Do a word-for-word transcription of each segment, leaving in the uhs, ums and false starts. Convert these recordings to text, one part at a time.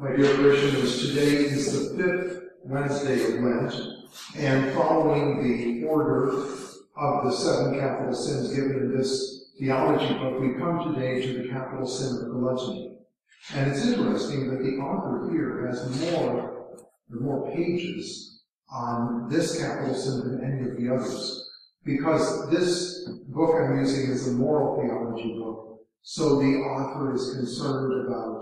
My dear parishioners, today is the fifth Wednesday of Lent, and following the order of the seven capital sins given in this theology book, we come today to the capital sin of gluttony. And it's interesting that the author here has more, or more pages on this capital sin than any of the others, because this book I'm using is a moral theology book, so the author is concerned about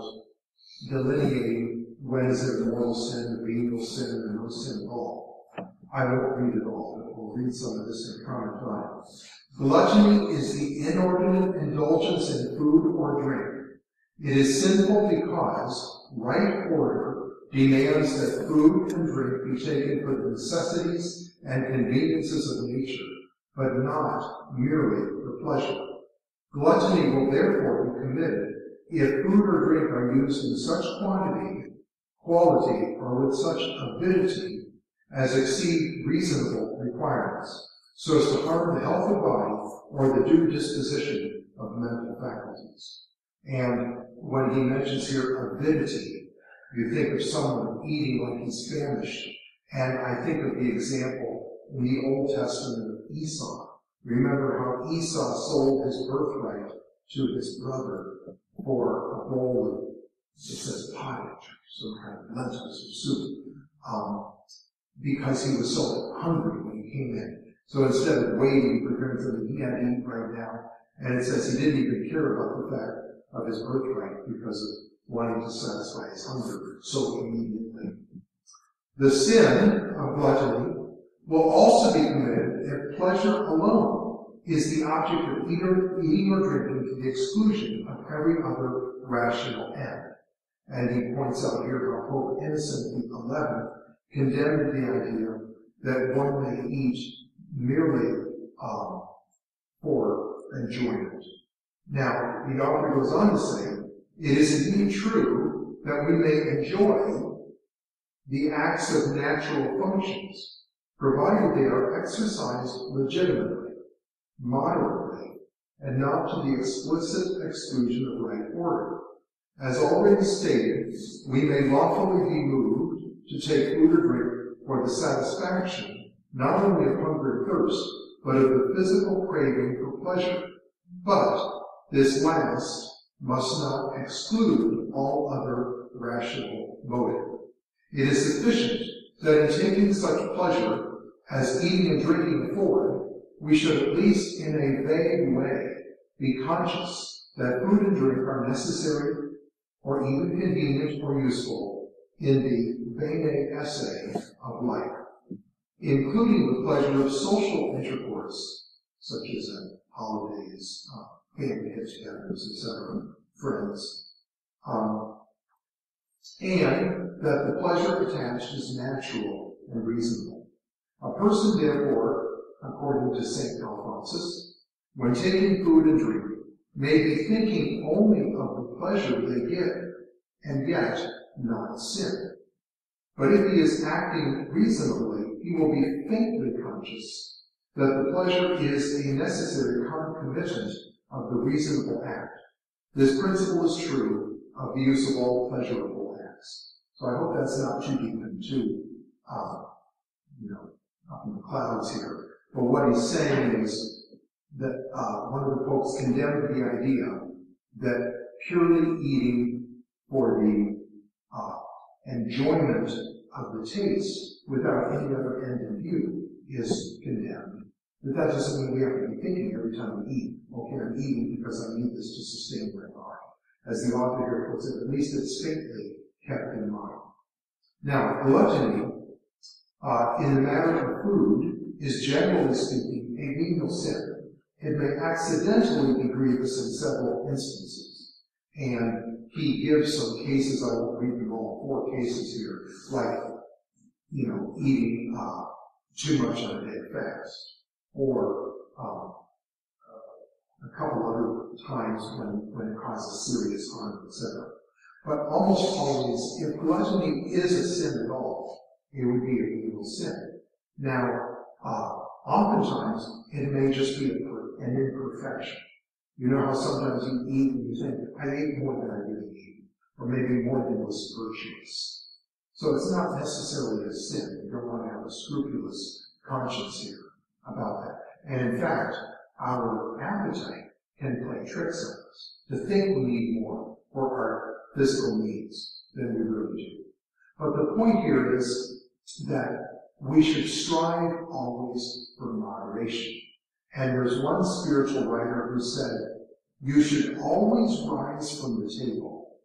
delineating when is it a mortal sin, a venial sin, and no sin at all. I won't read it all, but we'll read some of this in common time. Gluttony is the inordinate indulgence in food or drink. It is sinful because right order demands that food and drink be taken for the necessities and conveniences of nature, but not merely for pleasure. Gluttony will therefore be committed if food or drink are used in such quantity, quality, or with such avidity as exceed reasonable requirements, so as to harm the health of body or the due disposition of mental faculties. And when he mentions here avidity, you think of someone eating like he's famished, and I think of the example in the Old Testament of Esau. Remember how Esau sold his birthright to his brother for a bowl of, it says pottage, some kind of lentils or soup, um, because he was so hungry when he came in. So instead of waiting for him to he had to eat right now, and it says he didn't even care about the fact of his birthright because of wanting to satisfy his hunger so immediately. The sin of gluttony will also be committed if pleasure alone is the object of either eating or drinking to the exclusion of every other rational end. And he points out here how Pope Innocent the eleventh condemned the idea that one may eat merely um, for enjoyment. Now, the author goes on to say, it is indeed true that we may enjoy the acts of natural functions, provided they are exercised legitimately, moderately, and not to the explicit exclusion of right order. As already stated, we may lawfully be moved to take food or drink for the satisfaction not only of hunger and thirst, but of the physical craving for pleasure. But this last must not exclude all other rational motive. It is sufficient that in taking such pleasure as eating and drinking afford, we should at least in a vague way be conscious that food and drink are necessary or even convenient or useful in the bene esse of life, including the pleasure of social intercourse, such as at holidays, uh, family get-togethers, et cetera, friends, um, and that the pleasure attached is natural and reasonable. A person, therefore, according to Saint Alphonsus, when taking food and drink, may be thinking only of the pleasure they give, and yet not sin. But if he is acting reasonably, he will be faintly conscious that the pleasure is a necessary concomitant of the reasonable act. This principle is true of the use of all pleasurable acts. So I hope that's not too deep and too, uh, you know, up in the clouds here. But what he's saying is that uh, one of the popes condemned the idea that purely eating for the uh, enjoyment of the taste without any other end in view is condemned. But that doesn't mean we have to be thinking every time we eat, okay, I'm eating because I need this to sustain my body. As the author here puts it, at least it's faintly kept in mind. Now, gluttony, uh, in the matter of food, is generally speaking a venial sin. It may accidentally be grievous in several instances. And he gives some cases, I won't read them all, four cases here, like, you know, eating uh, too much on a day fast, or um, uh, a couple other times when, when it causes serious harm, et cetera. But almost always, if gluttony is a sin at all, it would be a venial sin. Now, Uh, oftentimes, it may just be a, an imperfection. You know how sometimes you eat and you think, I ate more than I really need, or maybe more than was virtuous. So it's not necessarily a sin. We don't want to have a scrupulous conscience here about that. And in fact, our appetite can play tricks on us to think we need more for our physical needs than we really do. But the point here is that we should strive always for moderation. And there's one spiritual writer who said, you should always rise from the table.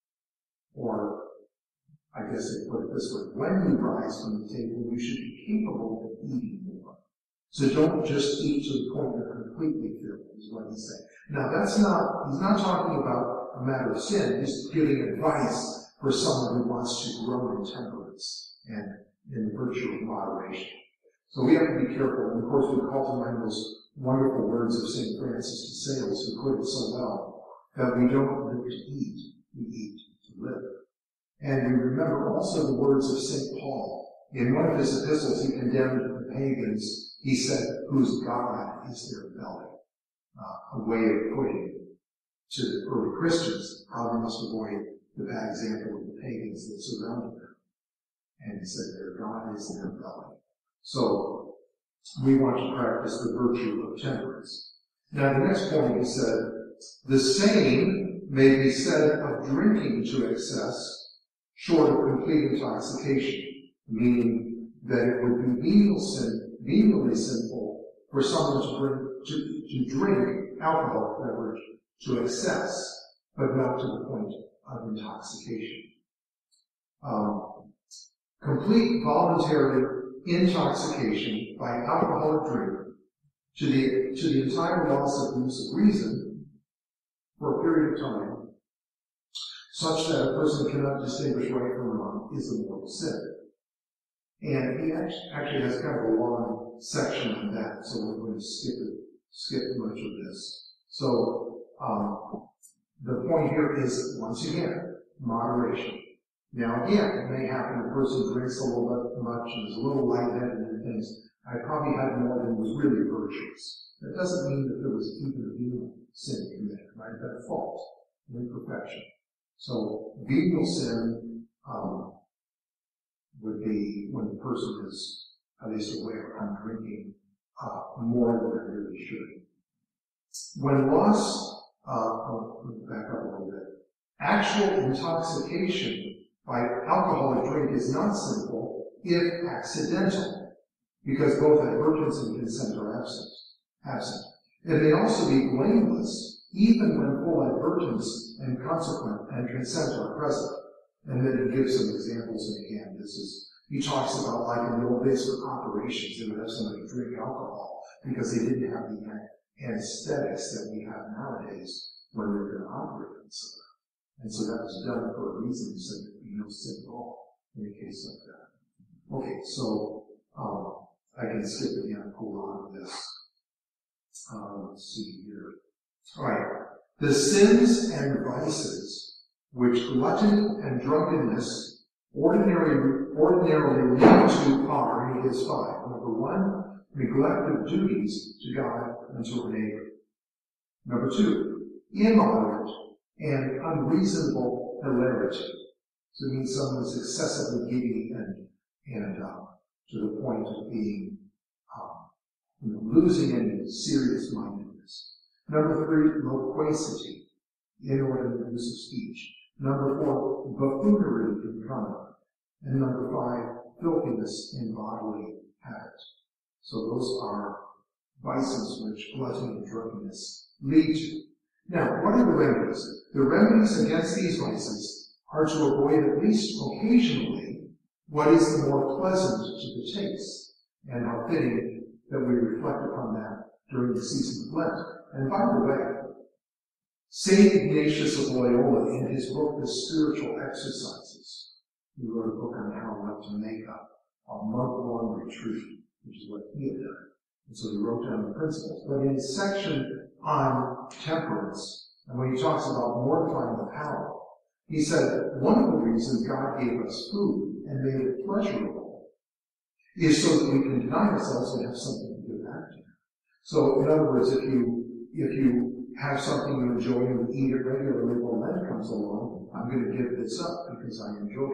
Or, I guess they put it this way, when you rise from the table, you should be capable of eating more. So don't just eat to the point you're completely filled, is what he's saying. Now that's not, he's not talking about a matter of sin, he's giving advice for someone who wants to grow in temperance and in the virtue of moderation. So we have to be careful, and of course we call to mind those wonderful words of Saint Francis de Sales, who put it so well, that we don't live to eat, we eat to live. And we remember also the words of Saint Paul. In one of his epistles, he condemned the pagans. He said, whose God is their belly. Uh, a way of putting it to the early Christians, how they must avoid the bad example of the pagans that surrounded them. And he said, their God is their belly. So, we want to practice the virtue of temperance. Now, the next point he said, the same may be said of drinking to excess, short of complete intoxication, meaning that it would be venial sin, venially sinful for someone to, bring, to, to drink alcoholic beverage to excess, but not to the point of intoxication. Um, complete voluntary intoxication by alcoholic drink to the, to the entire loss of use of reason for a period of time, such that a person cannot distinguish right from wrong, is a mortal sin. And he actually has kind of a long section on that, so we're going to skip it, skip much of this. So, um, the point here is, once again, moderation. Now again, it may happen a person drinks a little bit much and is a little lightheaded and things. I probably had more than was really virtuous. That doesn't mean that there was even a venial sin committed, right? That fault, an imperfection. So venial sin um, would be when the person is at least aware, I'm drinking uh, more than I really should. When loss, uh, I'll back up a little bit. Actual intoxication by alcoholic drink is not sinful if accidental, because both advertence and consent are absent. absent. It may also be blameless, even when full advertence and consequent and consent are present. And then he gives some examples, and again, this is, he talks about like in the old days for operations, they would have somebody drink alcohol because they didn't have the anesthetics that we have nowadays when they're going to operate on someone. And so that was done for a reason, so there'd be no sin at all in a case like that. Okay, so um, I can skip again and pull on this. Uh, let's see here. All right. The sins and vices which gluttony and drunkenness ordinarily, ordinarily lead to are, and he gives five. Number one, neglect of duties to God and to our neighbor. Number two, immoderate and unreasonable hilarity. So it means someone is excessively giddy and, and uh, to the point of being, um, you know, losing any serious mindedness. Number three, loquacity, inordinate use of speech. Number four, buffoonery in conduct. And number five, filthiness in bodily habit. So those are vices which gluttony and drunkenness lead to. Now, what are the remedies? The remedies against these vices are to avoid at least occasionally what is the more pleasant to the taste. And how fitting that we reflect upon that during the season of Lent. And by the way, Saint Ignatius of Loyola, in his book, The Spiritual Exercises, he wrote a book on how not to make up a month-long retreat, which is what he had done. And so he wrote down the principles. But in his section on temperance, and when he talks about mortifying the palate, he said one of the reasons God gave us food and made it pleasurable is so that we can deny ourselves and have something to give back to him. So, in other words, if you if you have something you enjoy and you eat it regularly, well, Lent comes along, I'm going to give this up because I enjoy it.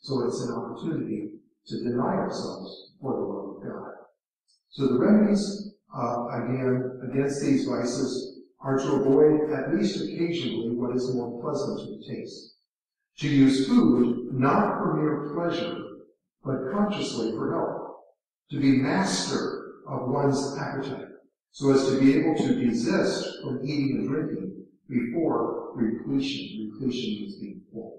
So it's an opportunity to deny ourselves for the love of God. So the remedies, uh, again, against these vices are to avoid, at least occasionally, what is more pleasant to the taste. To use food not for mere pleasure, but consciously for health. To be master of one's appetite, so as to be able to desist from eating and drinking before repletion. Repletion means being full.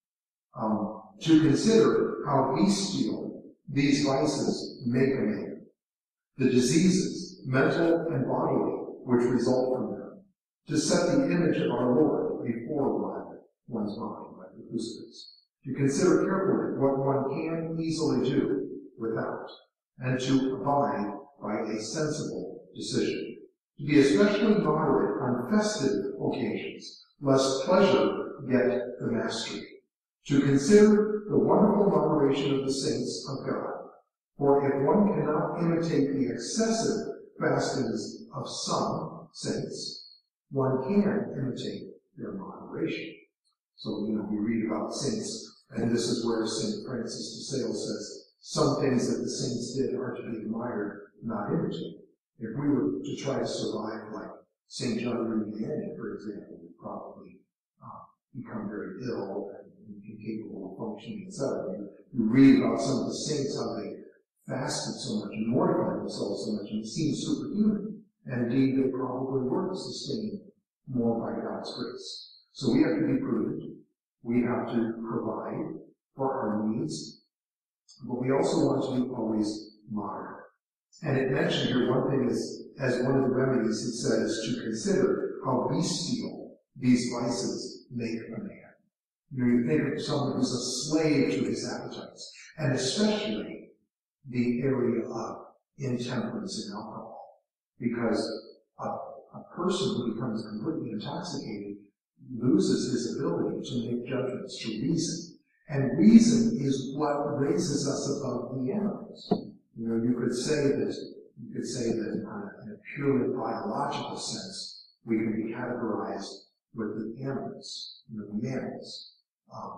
Um, to consider how bestial these vices make a man. The diseases, mental and bodily, which result from them. To set the image of our Lord before one, one's mind, like the crucifix. To consider carefully what one can easily do without, and to abide by a sensible decision. To be especially moderate on festive occasions, lest pleasure get the mastery. To consider the wonderful moderation of the saints of God. For if one cannot imitate the excessive fastings of some saints, one can imitate their moderation. So, you know, we read about saints, and this is where Saint Francis de Sales says, some things that the saints did are to be admired, not imitated. If we were to try to survive like Saint John Marie Vianney, for example, we'd probably uh, become very ill and incapable of functioning, et cetera. You, you read about some of the saints, how they fasted so much and mortified themselves so much, and it seemed superhuman. And indeed, they probably were sustained more by God's grace. So we have to be prudent. We have to provide for our needs. But we also want to be always moderate. And it mentioned here one thing is, as one of the remedies, it said, is to consider how bestial these vices make a man. You know, you think of someone who's a slave to his appetites, and especially the area of intemperance and alcohol. Because a, a person who becomes completely intoxicated loses his ability to make judgments, to reason. And reason is what raises us above the animals. You know, you could say that, you could say that in a purely biological sense, we can be categorized with the animals, you know, the mammals. Um,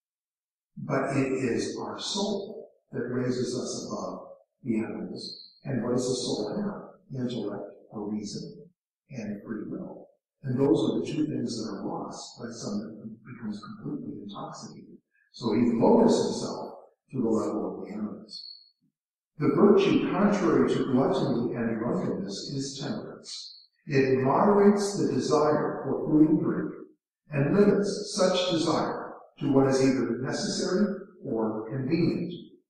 but it is our soul that raises us above the animals. And what does the soul have? Intellect, or reason, and free will. And those are the two things that are lost by someone who becomes completely intoxicated. So he lowers himself to the level of the animals. The virtue contrary to gluttony and drunkenness is temperance. It moderates the desire for food and drink, and limits such desire to what is either necessary or convenient.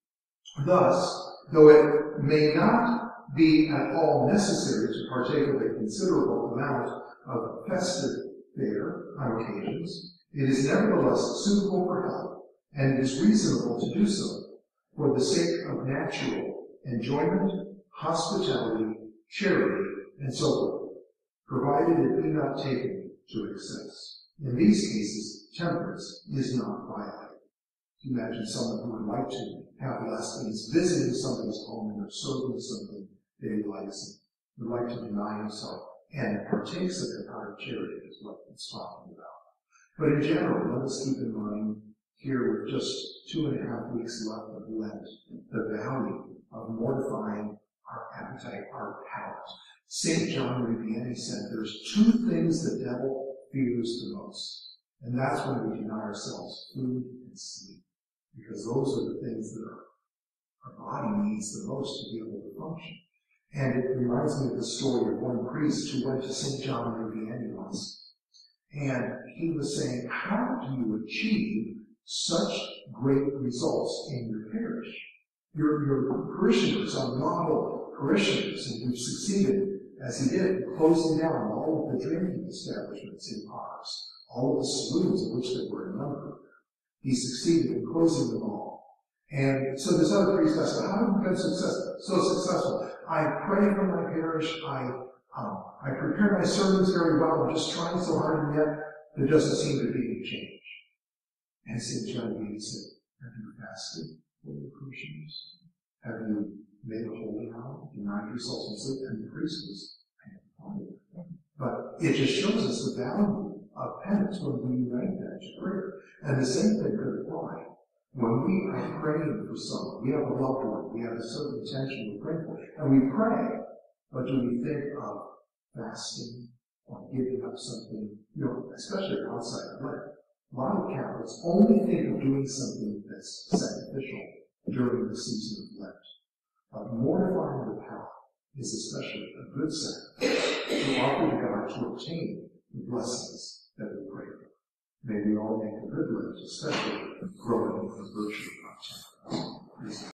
Thus, though it may not be at all necessary to partake of a considerable amount of festive fare on occasions, it is nevertheless suitable for health, and it is reasonable to do so, for the sake of natural enjoyment, hospitality, charity, and so forth, provided it be not taken to excess. In these cases, temperance is not violated. Imagine someone who would like to have less things, visiting somebody's home and serving something that he likes, and would like to deny himself, and partakes of it out of charity is what it's talking about. But in general, let us keep in mind here with just two and a half weeks left of Lent, the value of mortifying our appetite, our palate. Saint John Marie Vianney said there's two things the devil fears the most, and that's when we deny ourselves food and sleep, because those are the things that our, our body needs the most to be able to function. And it reminds me of the story of one priest who went to Saint John Marie Vianney once, and he was saying, how do you achieve such great results in your parish? Your, your parishioners are model parishioners, and you've succeeded, as he did, in closing down all of the drinking establishments in parks, all of the saloons, of which there were a number. He succeeded in closing them all. And so this other priest asked, how have you been success, so successful? I pray for my parish, I um, I prepare my sermons very well, I'm just trying so hard, and yet there doesn't seem to be any change. And Saint John Vianney said, have you fasted for your parishioners? Have you made a holy hour, denied yourself some sleep? And the priest was, I haven't thought of that. But it just shows us the value of penance when we unite that to prayer. And the same thing could apply. When we are praying for someone, we have a loved one, we have a certain intention we're praying for, and we pray, but do we think of fasting or giving up something, you know, especially outside of Lent? A lot of Catholics only think of doing something that's sacrificial during the season of Lent. But mortifying the palate is especially a good sacrifice to offer to God to obtain the blessings that we pray for. May we all make a good Lent, especially growing in the virtue of our sacrifice.